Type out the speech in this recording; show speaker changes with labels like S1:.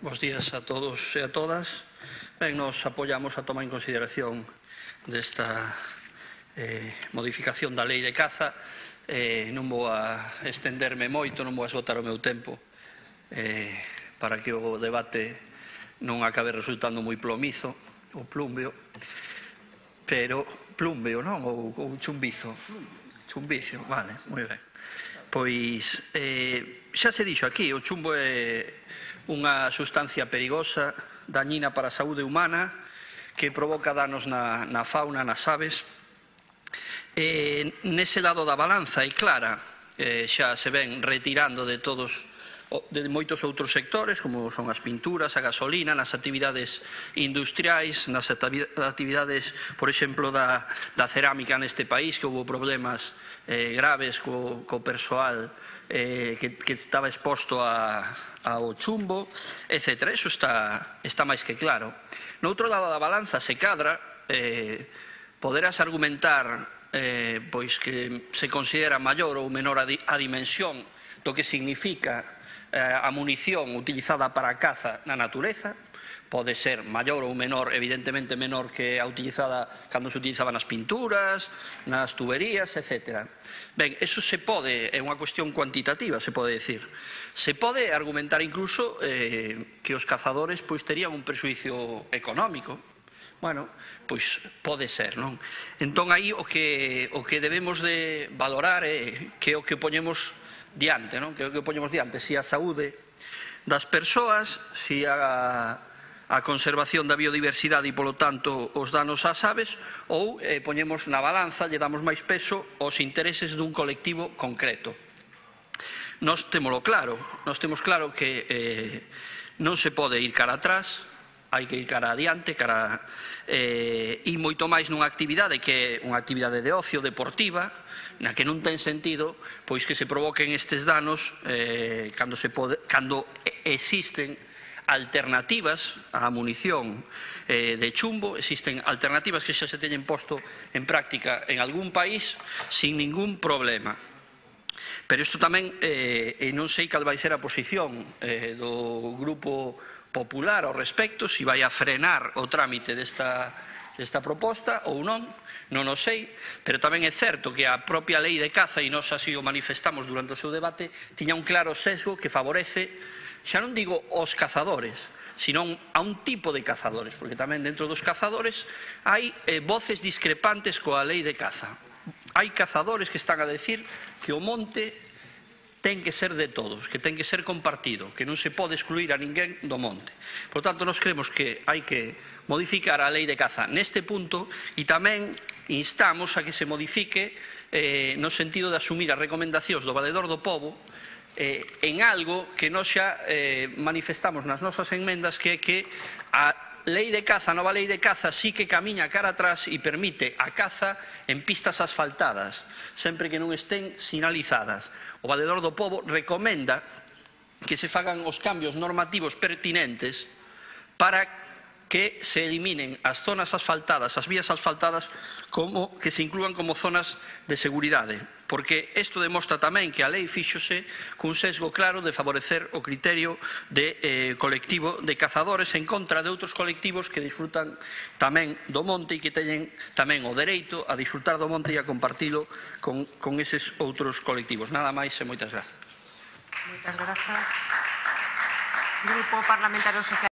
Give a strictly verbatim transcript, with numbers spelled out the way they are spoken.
S1: bos días a todos e a todas. Ben, nos apoiamos a toma en consideración desta eh, modificación da lei de caza. Eh, non vou a estenderme moito, non vou a esgotar o meu tempo eh, para que o debate non acabe resultando moi plomizo ou plúmbeo, pero plúmbeo, non? Ou, ou chumbizo? Chumbizo, vale, moi ben. Pois, eh, xa se dixo aquí, o chumbo é unha sustancia perigosa, dañina para a saúde humana, que provoca danos na, na fauna, nas aves. Eh, nese lado da balanza é clara, eh, xa se ven retirando de todos de moitos outros sectores, como son as pinturas, a gasolina, nas actividades industriais, nas actividades, por exemplo, da, da cerámica neste país, que houve problemas eh, graves co, co persoal eh, que, que estaba exposto a, ao chumbo, etcétera. Eso está, está máis que claro. No outro lado da balanza se cadra, eh, poderás argumentar eh, pois que se considera maior ou menor a, di, a dimensión do que significa a munición utilizada para a caza na natureza. Pode ser maior ou menor, evidentemente menor que a utilizada cando se utilizaba nas pinturas, nas tuberías, etcétera. Ben, eso se pode, é unha cuestión cuantitativa, se pode decir. Se pode argumentar incluso eh, que os cazadores pois terían un prexuicio económico. Bueno, pois pode ser, non? Entón aí o que, o que debemos de valorar é que o que poñemos diante, non? Que o que poñemos diante, si a saúde das persoas, si a, a conservación da biodiversidade e, polo tanto, os danos ás aves, ou eh, poñemos na balanza, lle damos máis peso aos intereses dun colectivo concreto. Nós témolo claro, nós temos claro que eh, non se pode ir cara atrás, hai que ir cara adiante, cara eh, e moito máis nunha actividade que é unha actividade de ocio deportiva, na que non ten sentido pois que se provoquen estes danos eh, cando, se pode, cando existen alternativas á munición eh, de chumbo, existen alternativas que xa se teñen posto en práctica en algún país sin ningún problema. Pero isto tamén, eh, e non sei cal vai ser a posición eh, do Grupo Popular ao respecto, se vai a frenar o trámite desta, desta proposta ou non, non o sei, pero tamén é certo que a propia lei de caza, e nós así o manifestamos durante o seu debate, tiña un claro sesgo que favorece, xa non digo os cazadores, senón a un tipo de cazadores, porque tamén dentro dos cazadores hai eh, voces discrepantes coa lei de caza. Hai cazadores que están a decir que o monte ten que ser de todos, que ten que ser compartido, que non se pode excluir a ninguén do monte. Por tanto, nós creemos que hai que modificar a lei de caza neste punto e tamén instamos a que se modifique eh, no sentido de asumir as recomendacións do Valedor do Pobo eh, en algo que nós xa eh, manifestamos nas nosas enmendas, que é que a lei de caza, a nova lei de caza, sí que camiña cara atrás e permite a caza en pistas asfaltadas, sempre que non estén sinalizadas. O Valedor do Pobo recomenda que se fagan os cambios normativos pertinentes para que se eliminen as zonas asfaltadas, as vías asfaltadas, como que se inclúan como zonas de seguridade, porque isto demostra tamén que a lei fíxose cun sesgo claro de favorecer o criterio de eh, colectivo de cazadores en contra de outros colectivos que disfrutan tamén do monte e que teñen tamén o dereito a disfrutar do monte e a compartilo con, con eses outros colectivos. Nada máis e moitas grazas.
S2: Moitas grazas. Grupo Parlamentario Social.